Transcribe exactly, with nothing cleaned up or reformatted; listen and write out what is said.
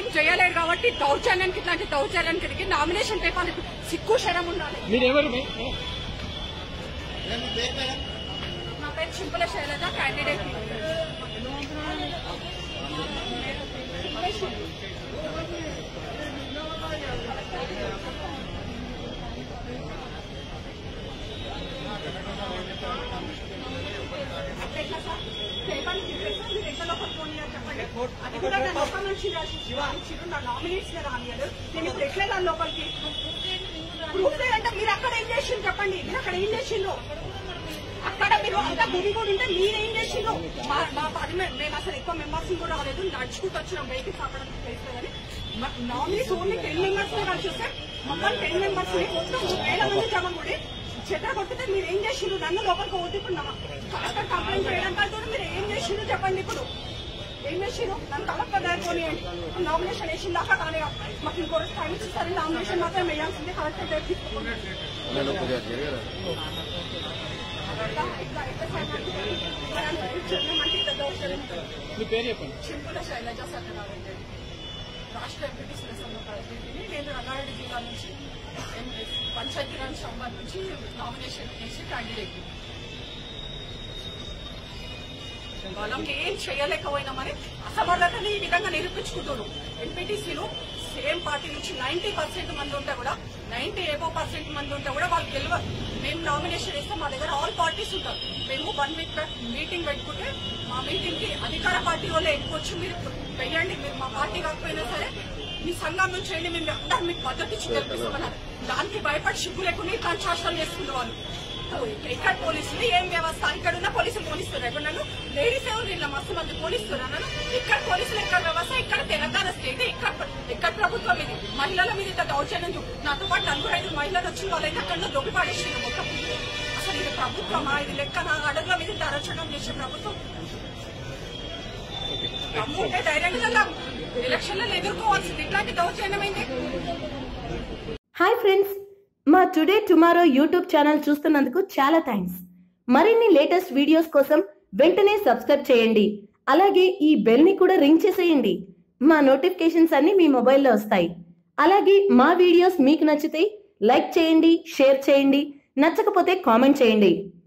చేయలేరు కాబట్టి దౌర్జన్యానికి ఇట్లాంటి దౌర్జన్యానికి నామినేషన్ పేపర్ సిక్కు శరం ఉండాలి. నా పేరు చింపుల శైలజ, క్యాండిడేట్. అది కూడా నా లోపల నుంచి రాసిచ్చారు, నా నామినేట్స్ రానియరు. నేను ఇప్పుడు ఎట్లా దాని లోపలికి ప్రూఫ్ లేదంటే మీరు అక్కడ ఏం చేసిండ్రు చెప్పండి. మీరు అక్కడ ఏం చేసిండ్రు? అక్కడ మీరు అంతా భూమి కూడా ఉంటే మీరేం చేసిండ్రు? మా మా పది మేము అసలు ఎక్కువ మెంబర్స్ కూడా రాలేదు, నడుచుకుంటూ వచ్చినాం. వెహికల్స్ అక్కడ తెలుస్తుందని నామినేట్స్ ఓన్లీ టెన్ మెంబర్స్ కలిసి వస్తే మొత్తం టెన్ మెంబర్స్ మొత్తం వేల మంది జమ కూడా చెత్త కొట్టితే మీరు ఏం చేసిండ్రు? నన్ను లోపలికి పోతే ఇప్పుడు కలెక్టర్ కంప్లైంట్ చేయడం కాదు, మీరు ఏం చేసిండ్రు చెప్పండి. ఇప్పుడు ఏం చేసిండ్రు? నన్ను కలెక్టర్ దగ్గర పోనీయండి. నామినేషన్ వేసిన దాకా కానీ మాకు ఇంకో రోజు టైం ఇచ్చేసరి నామినేషన్ మాత్రం వేయాల్సింది కలెక్టర్ దగ్గర తీసుకుంటే చింపుల శైలజ సత్యనారాయణ, రాష్ట్ర ఎంపీటీ సురసంలో ప్రతినిధిని. నేను రంగారెడ్డి జిల్లా నుంచి పంచాయతీరాజ్ సంబంధ నుంచి నామినేషన్ చేసి క్యాండిడేట్. వాళ్ళకి ఏం చేయలేకపోయినామని అసమర్థతని ఈ విధంగా నిరూపించుకుంటున్నారు. ఎంపీటీసీలు సేమ్ పార్టీ నుంచి నైన్టీ పర్సెంట్ మంది ఉంటే కూడా నైన్టీ ఏబో పర్సెంట్ మంది ఉంటే కూడా వాళ్ళు గెలవరు. మేము నామినేషన్ ఇస్తే మా దగ్గర ఆల్ పార్టీస్ ఉంటారు. మేము వన్ వీక్ మీటింగ్ పెట్టుకుంటే మా మీటింగ్ కి అధికార పార్టీ వాళ్ళే ఎక్కువచ్చు, మీరు వెయ్యండి, మీరు మా పార్టీ కాకపోయినా సరే మీ సంఘం నుంచి చేయండి, మేము అందరం మీకు మద్దతు ఇచ్చి గెలిపిస్తామన్నారు. దానికి భయపడి సిగ్గు లేకుండా ఇట్లాంటి శాసనాలు చేసుకునే వాళ్ళు. ఇక్కడ పోలీసులు ఏం వ్యవస్థ, ఇక్కడ ఉన్న పోలీసులు పోలీసులు ఎక్కడ నన్ను లేడీస్ ఎవరు ఇలా మస్తు మంది పోలీసులు నన్ను ఇక్కడ పోలీసులు ఎక్కడ వ్యవస్థ, ఇక్కడ తెలంగాణ స్టేట్, ఇక్కడ ఎక్కడ ప్రభుత్వం ఇది మహిళల మీద ఇంత దౌర్జన్యం చూ నాతో పాటు నలుగురు ఐదు మహిళలు వచ్చిన వాళ్ళైతే అక్కడ దొంగి పడేసిన మొత్తం. అసలు ఇది ప్రభుత్వమా? ఇది లెక్కన అడుగుల మీద అరచడం చేసే ప్రభుత్వం అమ్ముంటే డైరెక్ట్ గా ఎలక్షన్లను ఎదుర్కోవాల్సింది. ఇట్లాంటి దౌర్జన్యం ఏంటి? హాయ్ ఫ్రెండ్స్, మా టుడే టుమారో యూట్యూబ్ ఛానల్ చూస్తున్నందుకు చాలా థ్యాంక్స్. మరిన్ని లేటెస్ట్ వీడియోస్ కోసం వెంటనే సబ్స్క్రైబ్ చేయండి. అలాగే ఈ బెల్ ని కూడా రింగ్ చేసేయండి. మా నోటిఫికేషన్స్ అన్ని మీ మొబైల్లో వస్తాయి. అలాగే మా వీడియోస్ మీకు నచ్చితే లైక్ చేయండి, షేర్ చేయండి, నచ్చకపోతే కామెంట్ చేయండి.